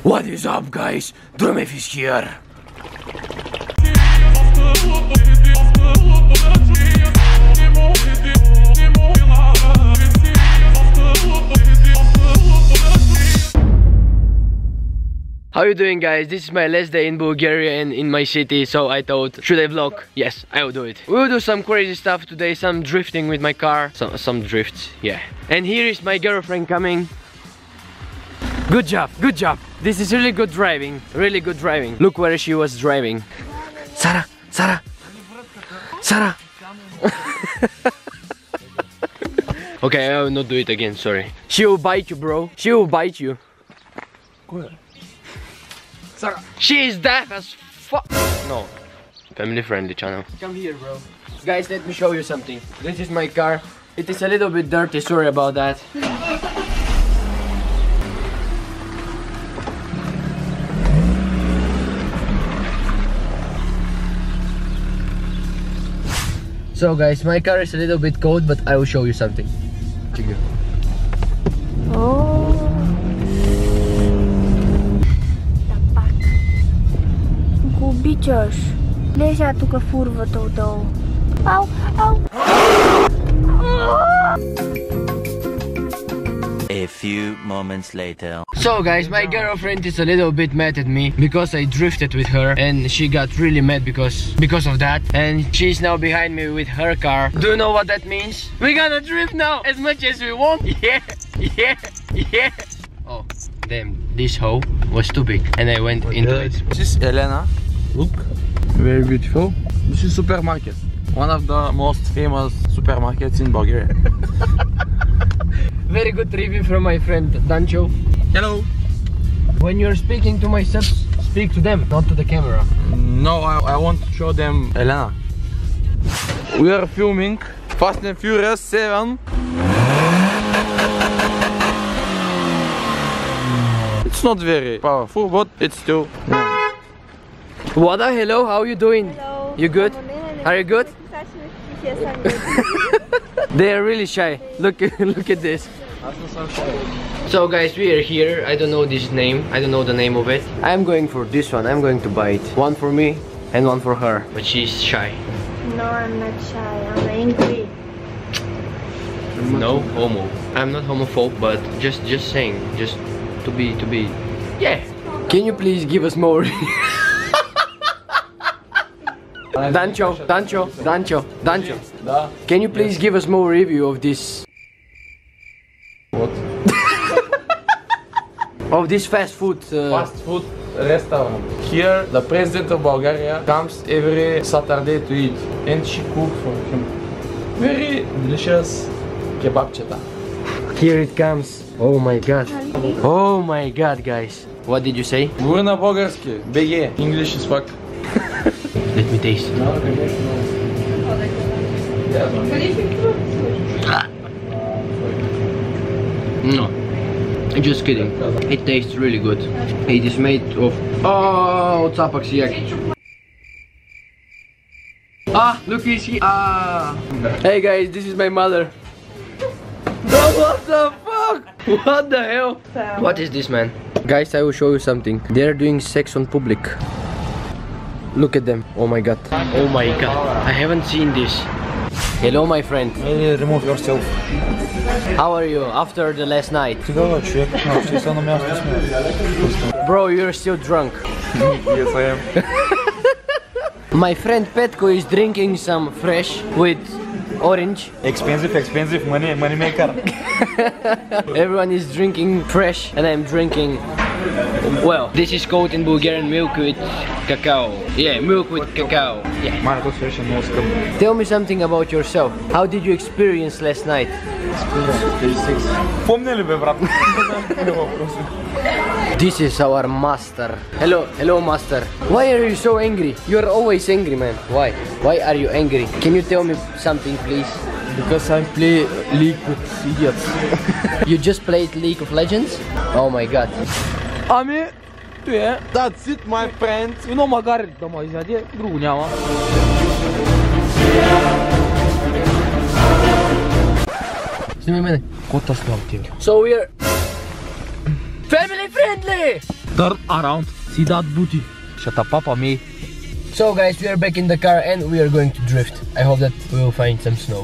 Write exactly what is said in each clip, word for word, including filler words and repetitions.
What is up, guys? Drumef is here. How you doing, guys? This is my last day in Bulgaria and in my city, so I thought, should I vlog? Yes, I will do it. We will do some crazy stuff today, some drifting with my car, some, some drifts, yeah. And here is my girlfriend coming. Good job, good job. This is really good driving, really good driving. Look where she was driving. Sarah, Sarah, Sarah. Okay, I will not do it again, sorry. She will bite you, bro. She will bite you. Sarah. She is deaf as fuck. No, family friendly channel. Come here, bro. Guys, let me show you something. This is my car. It is a little bit dirty, sorry about that. So guys, my car is a little bit cold, but I will show you something. Oh. Tapac. Gubicios. Leja tu că furvă todo. Au, au. A few moments later. So guys, my girlfriend is a little bit mad at me because I drifted with her and she got really mad because because of that, and she's now behind me with her car. Do you know what that means? We're gonna drift now as much as we want. Yeah, yeah, yeah. Oh, damn, this hole was too big and I went into it. This is Elena. Look, very beautiful. This is supermarket. One of the most famous supermarkets in Bulgaria. Very good review from my friend Dancho. Hello. When you're speaking to my subs, speak to them, not to the camera. No, I, I want to show them Elena. We are filming Fast and Furious seven. It's not very powerful, but it's still. Wada, hello, how are you doing? Hello. You good? Are you good? Yes, I'm good. They are really shy. Look, look at this. So guys, we are here. I don't know this name. I don't know the name of it. I'm going for this one. I'm going to buy it. One for me and one for her. But she's shy. No, I'm not shy. I'm angry. No homo. I'm not homophobe, but just just saying, just to be to be. Yeah. Can you please give us more? Dancho, Dancho, Dancho, Dancho. Can you please give us more review of this? What? Of this fast food. Uh, Fast food restaurant. Here, the president of Bulgaria comes every Saturday to eat, and she cooks for him. Very delicious kebabcheta. Here it comes. Oh my god. Oh my god, guys. What did you say? Говори на български. би джи. English is fuck. Let me taste. No, just kidding. It tastes really good. It is made of oh, tapaksiak. Ah, look, he's here. Ah. Hey guys, this is my mother. Oh, what the fuck? What the hell? What is this, man? Guys, I will show you something. They are doing sex on public. Look at them. Oh my god. Oh my god. I haven't seen this. Hello, my friend. Remove yourself. How are you after the last night? Тогава човек, ще се на място сме. Bro, you're still drunk. Yes, I am. My friend Petko is drinking some fresh with orange. Expensive, expensive, money, money maker. Everyone is drinking fresh and I'm drinking, well, this is called in Bulgarian milk with cacao. Yeah, milk with cacao. Yeah. Май, то свеше много скъпно. Tell me something about yourself. How did you experience last night? Помня ли бе, брат? This is our master. Hello, hello master. Why are you so angry? You're always angry, man. Why? Why are you angry? Can you tell me something, please? Because I play League with idiots. You just played League of Legends? Oh my god. Ами, то е. That's it, my friends. Но макар да ме изяде, друго няма. Снимай мене. Кота снимам тебе. So we're family friendly! Turn around. See that booty? Shut up, papa, me. So guys, we are back in the car and we are going to drift. I hope that we will find some snow.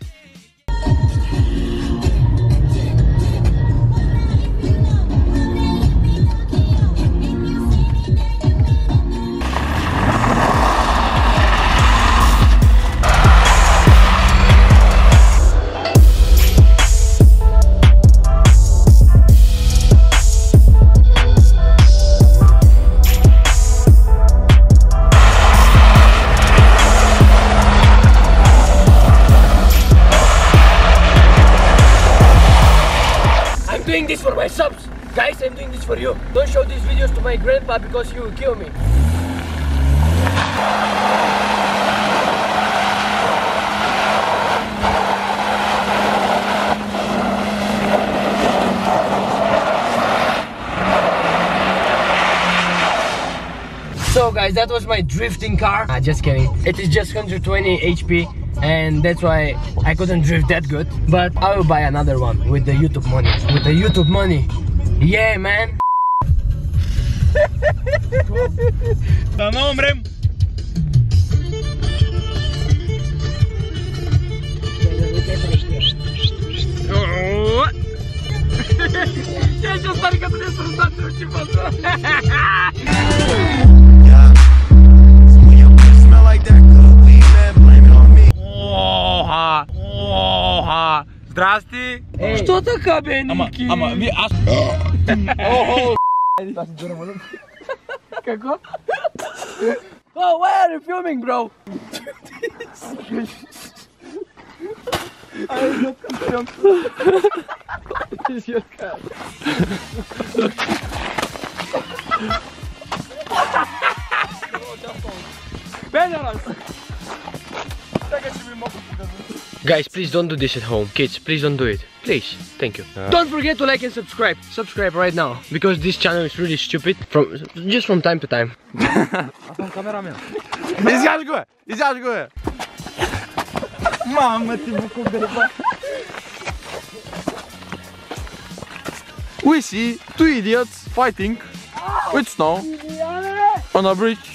I'm doing this for my subs. Guys, I'm doing this for you. Don't show these videos to my grandpa because he will kill me. So guys, that was my drifting car. Ah, just kidding. It is just one hundred twenty H P and that's why I couldn't drift that good. But I will buy another one with the YouTube money. With the YouTube money. Yeah, man. Да не умрем. Я сейчас только трясу заднюю типа. Здрасти. Что такое, Беники? Ама, ви аз... Како? Oh, why are you filming, bro? Guys, please don't do this at home. Kids, please don't do it. Please, thank you. Uh. Don't forget to like and subscribe. Subscribe right now because this channel is really stupid. From just from time to time. Изяж го е! Изяж го е! Мама ти буко гърба. We see two idiots fighting with snow on a bridge.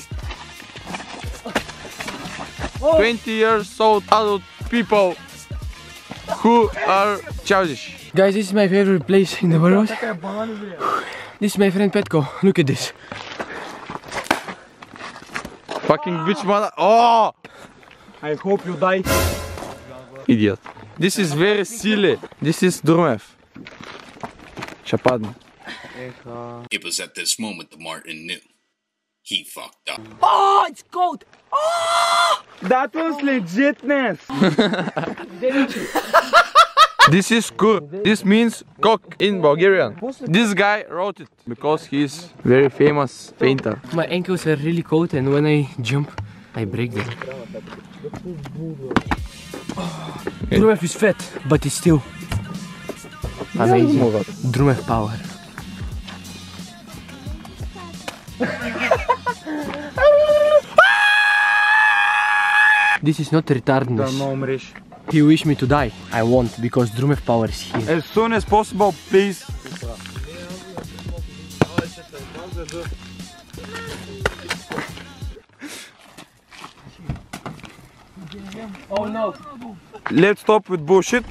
twenty years old adult people who are childish. Guys, this is my favorite place in the world. This is my friend Petko. Look at this. Fucking bitch mother. Oh! I hope you die. Idiot. This is very silly. This is Drumev. Chapadne. It was at this moment that Martin knew. He fucked up. Oh, it's cold. Oh! That was legitness. This is kur. This means cock in Bulgarian. This guy wrote it because he's very famous painter. My ankles are really cold and when I jump, I break them. Oh. Drumev is fat, but it's still amazing. Drumev power. This is not retardedness. Да не умреш. He wished me to die. I won't because Drumev power is here. As soon as possible, please. Oh no! Let's stop with bullshit.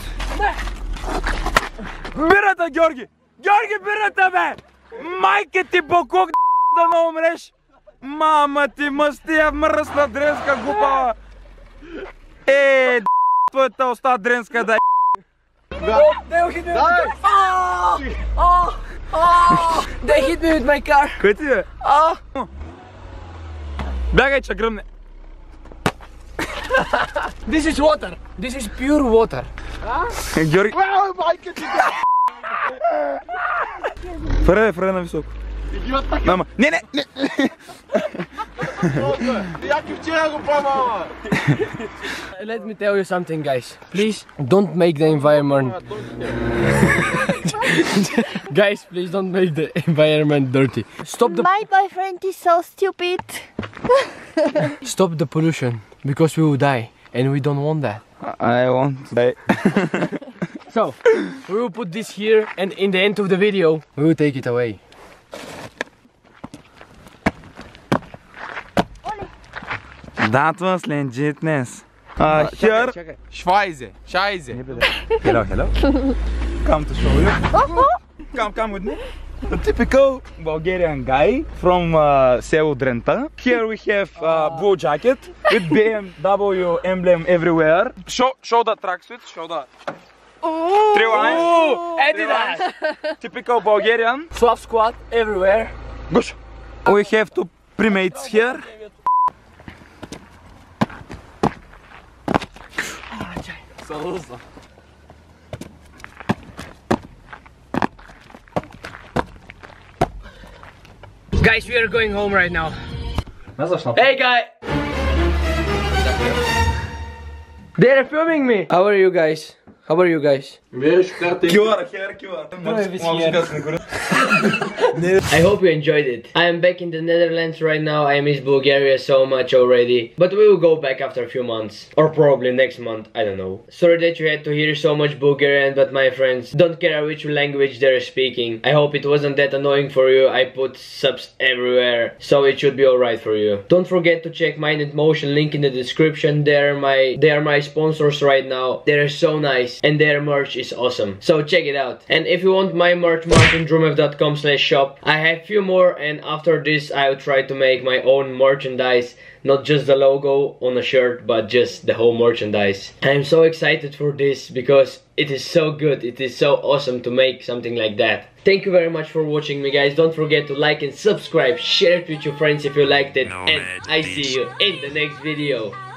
Бирата, Георги! Георги, бирата, бе! Майка ти бокок, да не умреш! Мама ти мъстия мръсна дренска глупава! Е, твоята уста дренска, да е! They hit me with my car! Oh! Oh! Oh! They hit me with my car! Кой ти бе? Oh! Бягай, че гръмне! This is water! This is pure water! Георги... Фаре, фаре на високо. Мама, не, не, не! Let me tell you something, guys. Please don't make the environment. Guys, please don't make the environment dirty. Stop the My boyfriend is so stupid. stop the pollution because we will die and we don't want that. I want to die. So we will put this here and in the end of the video we will take it away. That was legitness. Uh, here, Schweize, Scheiße. Hello, hello. Come to show you. Come, come with me. The typical Bulgarian guy from uh, Selo Drenta. Here we have uh, blue jacket with B M W emblem everywhere. Show, show the tracksuit. Show the. Ooh, three lines. Ooh, Adidas. Typical Bulgarian. Slav squad everywhere. Gush. We have two primates here. Guys, we are going home right now. Hey guy! They're filming me! How are you guys? How are you guys? I hope you enjoyed it. I am back in the Netherlands right now. I miss Bulgaria so much already. But we will go back after a few months. Or probably next month, I don't know. Sorry that you had to hear so much Bulgarian, but my friends, don't care which language they're speaking. I hope it wasn't that annoying for you. I put subs everywhere, so it should be alright for you. Don't forget to check Mind and Motion, link in the description. They're my, they are my sponsors right now. They're so nice and their merch is awesome. So check it out. And if you want my merch, martin drumev dot com slash shop. I have few more, and after this I'll try to make my own merchandise. Not just the logo on a shirt, but just the whole merchandise. I'm so excited for this because it is so good. It is so awesome to make something like that. Thank you very much for watching me, guys. Don't forget to like and subscribe. Share it with your friends if you liked it. And I see you in the next video.